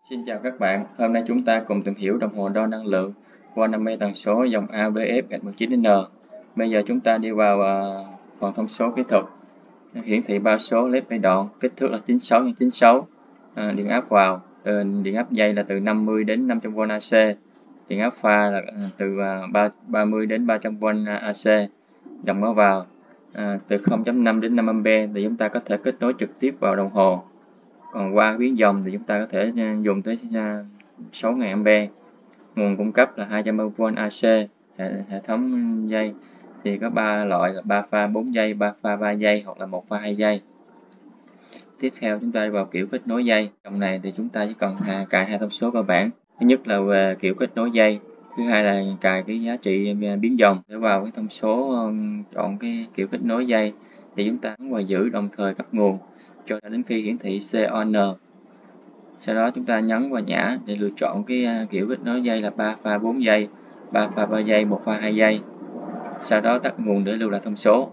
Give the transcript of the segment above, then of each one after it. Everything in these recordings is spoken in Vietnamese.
Xin chào các bạn, hôm nay chúng ta cùng tìm hiểu đồng hồ đo năng lượng qua 50 tần số dòng ABF-19N. Bây giờ chúng ta đi vào phần thông số kỹ thuật. Hiển thị ba số led bay đoạn, kích thước là 96 x 96. Điện áp vào, điện áp dây là từ 50 đến 500V AC. Điện áp pha là từ 30 đến 300V AC. Dòng có vào từ 0.5 đến 5 A thì chúng ta có thể kết nối trực tiếp vào đồng hồ. Còn qua biến dòng thì chúng ta có thể dùng tới 6.000 A. Nguồn cung cấp là 230V AC. Hệ thống dây thì có 3 loại là 3 pha 4 giây, 3 pha 3 giây hoặc là 1 pha 2 giây. Tiếp theo chúng ta đi vào kiểu kết nối dây. Trong này thì chúng ta chỉ cần cài hai thông số cơ bản. Thứ nhất là về kiểu kết nối dây, thứ hai là cài cái giá trị biến dòng. Để vào cái thông số chọn cái kiểu kết nối dây thì chúng ta ấn vào giữ đồng thời cấp nguồn cho đến khi hiển thị CON. Sau đó chúng ta nhấn vào nhả để lựa chọn cái kiểu kết nối dây là 3 pha 4 giây, 3 pha 3 giây, 1 pha 2 giây. Sau đó tắt nguồn để lưu lại thông số.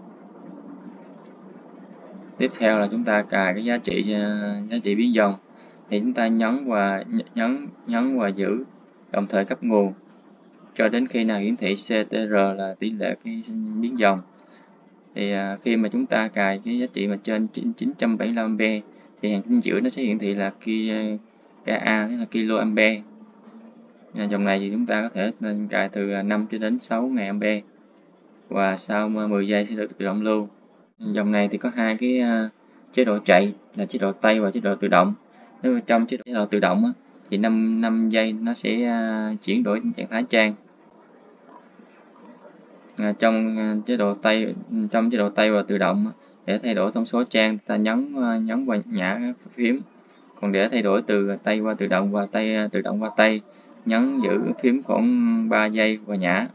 Tiếp theo là chúng ta cài cái giá trị biến dòng thì chúng ta nhấn và giữ đồng thời cấp nguồn cho đến khi nào hiển thị CTR là tỷ lệ cái biến dòng. Thì khi mà chúng ta cài cái giá trị mà trên 975A thì hàng chính giữa nó sẽ hiển thị là KA, tức là kA. Dòng này thì chúng ta có thể cài từ 5 cho đến 6.000 A và sau 10 giây sẽ được tự động lưu. Dòng này thì có hai cái chế độ chạy là chế độ tay và chế độ tự động. Nếu trong chế độ tự động thì 5 giây nó sẽ chuyển đổi trạng thái trang. Trong chế độ tay và tự động để thay đổi thông số trang ta nhấn vào nhả phím. Còn để thay đổi từ tay qua tự động và tự động qua tay, nhấn giữ phím khoảng 3 giây và nhả.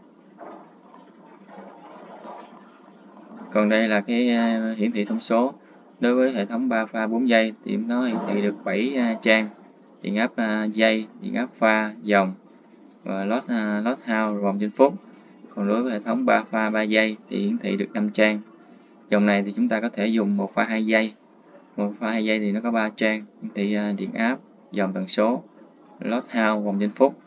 Còn đây là cái hiển thị thông số. Đối với hệ thống 3 pha 4 giây thì nó hiển thị được 7 trang: điện áp dây, điện áp pha, dòng và load hour vòng trên phút. Còn đối với hệ thống 3 pha 3 giây thì hiển thị được 5 trang. Dòng này thì chúng ta có thể dùng 1 pha 2 giây. 1 pha 2 giây thì nó có 3 trang, hiển thị điện áp, dòng tần số, load hour vòng trên phút.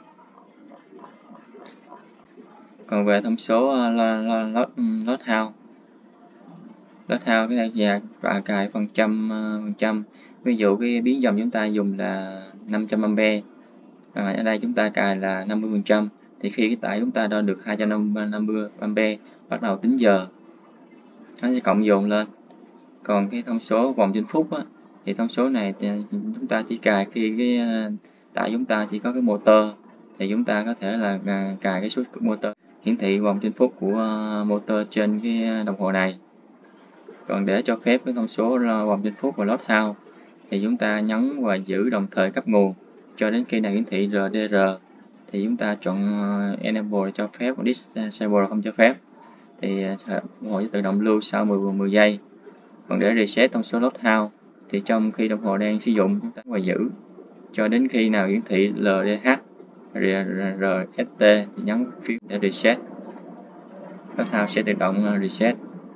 Còn về thông số load hour cái này và cài phần trăm. Ví dụ cái biến dòng chúng ta dùng là 500A, ở đây chúng ta cài là 50%, thì khi cái tải chúng ta đo được 250A bắt đầu tính giờ, nó sẽ cộng dồn lên. Còn cái thông số vòng trên phút thì thông số này thì chúng ta chỉ cài khi cái tải chúng ta chỉ có cái motor, thì chúng ta có thể là cài cái switch của motor hiển thị vòng trên phút của motor trên cái đồng hồ này. Còn để cho phép cái thông số vòng trên phút và load hour thì chúng ta nhấn và giữ đồng thời cấp nguồn cho đến khi nào hiển thị RDR thì chúng ta chọn enable để cho phép, còn disable là không cho phép, thì đồng hồ sẽ tự động lưu sau 10 giây. Còn để reset thông số load hour thì trong khi đồng hồ đang sử dụng chúng ta và giữ cho đến khi nào hiển thị LDH RST thì nhấn phím để reset. Load hour sẽ tự động reset.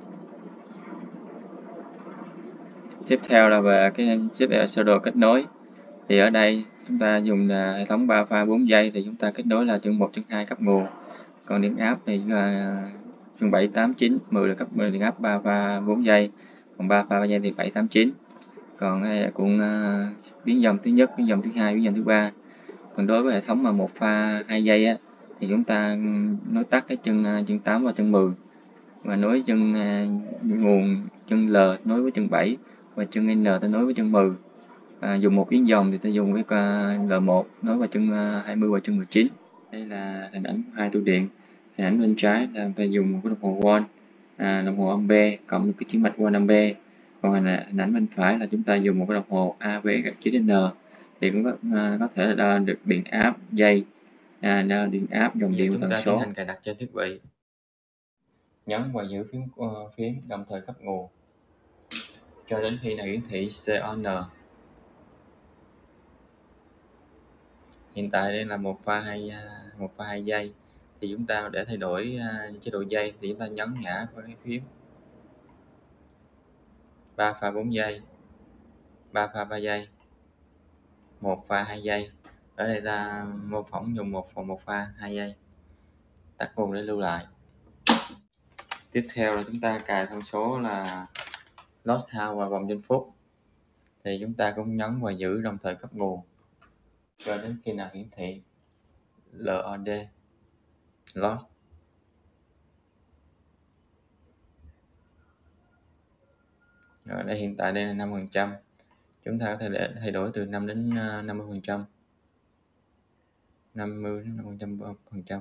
Tiếp theo là về cái sơ đồ kết nối. Thì ở đây chúng ta dùng hệ thống 3 pha 4 giây thì chúng ta kết nối là chân 1, chân 2 cấp nguồn. Còn điện áp thì chân 7, 8, 9, 10 là cấp điện áp 3 pha 4 giây. Còn 3 pha 3 giây thì 7, 8, 9. Còn đây là cuộn biến dòng thứ nhất, biến dòng thứ hai, biến dòng thứ ba. Còn đối với hệ thống mà 1 pha 2 giây thì chúng ta nối tắt cái chân 8 và chân 10 và nối chân nguồn chân L nối với chân 7 và chân N ta nối với chân 10. Dùng một biến dòng thì ta dùng với L1 nối vào chân 20 và chân 19. Đây là hình ảnh hai tủ điện. Hình ảnh bên trái là ta dùng một cái đồng hồ won, đồng hồ ampe cộng một cái chuyển mạch won ampe. Còn hình ảnh bên phải là chúng ta dùng một cái đồng hồ AV9N thì cũng có thể là đo được điện áp dây, đo điện áp, dòng điện và tần số. Chúng ta tiến hành cài đặt cho thiết bị. Nhấn và giữ phím đồng thời cấp nguồn cho đến khi nào hiển thị CON. Hiện tại đây là 1 pha 2 giây thì chúng ta để thay đổi chế độ dây thì chúng ta nhấn ngã vào cái phím 3 pha 4 giây, 3 pha 3 giây, 1 pha 2 giây. Ở đây ta mô phỏng dùng 1 pha 2 giây. Tắt nguồn để lưu lại. Tiếp theo là chúng ta cài thông số là load out và vòng giây phút. Thì chúng ta cũng nhấn và giữ đồng thời cấp nguồn cho đến khi nào hiển thị LOD load. Rồi đây hiện tại đây là 5%. Chúng ta có thể thay đổi từ 5 đến 50%. 50 đến 500%.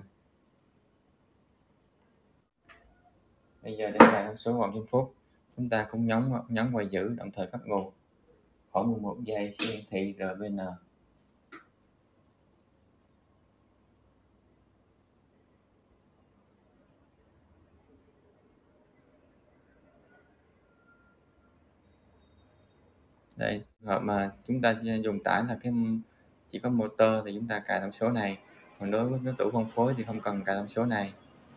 Bây giờ để cài thông số vòng giây phút, chúng ta cũng nhấn và giữ đồng thời cấp nguồn. Khoảng 11 giây sẽ hiển thị RVN. Đây, hợp mà chúng ta dùng tải là chỉ có motor thì chúng ta cài thông số này, còn đối với cái tủ phân phối thì không cần cài thông số này.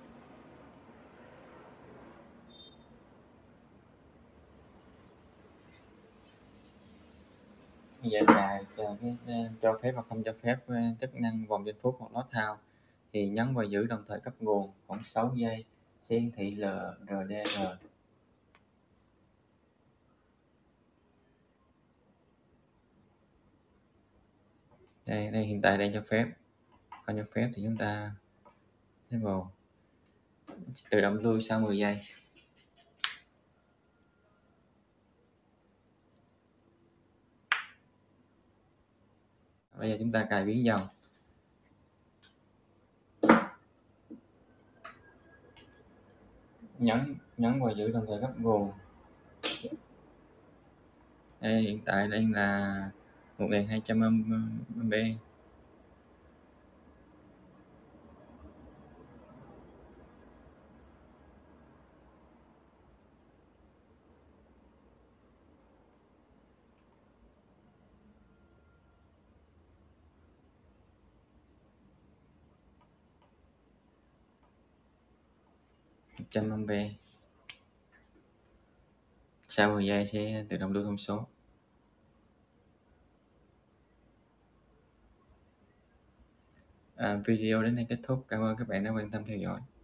Bây giờ cài cho phép và không cho phép chức năng vòng giây phút hoặc load out thì nhấn và giữ đồng thời cấp nguồn khoảng 6 giây sẽ hiển thị RDR. Đây hiện tại đang cho phép, không cho phép thì chúng ta sẽ vào tự động lui sau 10 giây. Bây giờ chúng ta cài biến dòng, nhấn và giữ đồng thời cấp nguồn. Đây hiện tại đây là 1200 MB. MB. Sau 10 giây sẽ tự động lưu thông số. Video đến đây kết thúc. Cảm ơn các bạn đã quan tâm theo dõi.